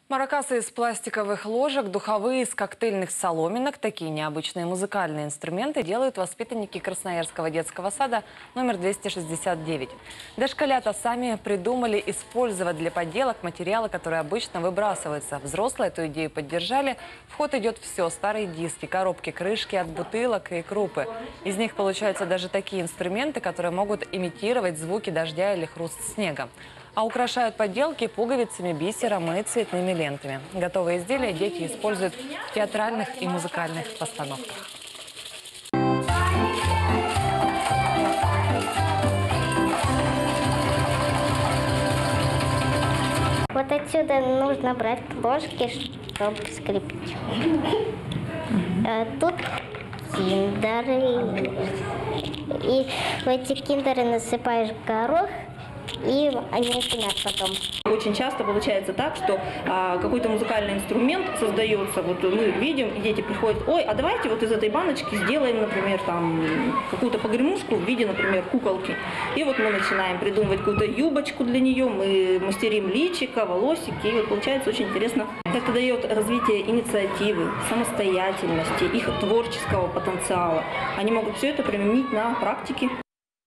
Маракасы из пластиковых ложек, духовые из коктейльных соломинок. Такие необычные музыкальные инструменты делают воспитанники Красноярского детского сада номер 269. Дошколята сами придумали использовать для поделок материалы, которые обычно выбрасываются. Взрослые эту идею поддержали. В ход идет все: старые диски, коробки, крышки от бутылок и крупы. Из них получаются даже такие инструменты, которые могут имитировать звуки дождя или хруст снега. А украшают поделки пуговицами, бисером и цветными лентами. Готовые изделия дети используют в театральных и музыкальных постановках. Вот отсюда нужно брать ложки, чтобы скрепить. Тут киндеры. И в эти киндеры насыпаешь горох, и они начинают потом. Очень часто получается так, что какой-то музыкальный инструмент создается, вот мы видим, и дети приходят: ой, а давайте вот из этой баночки сделаем, например, там какую-то погремушку в виде, например, куколки. И вот мы начинаем придумывать какую-то юбочку для нее, мы мастерим личико, волосики, и вот получается очень интересно. Это дает развитие инициативы, самостоятельности, их творческого потенциала. Они могут все это применить на практике.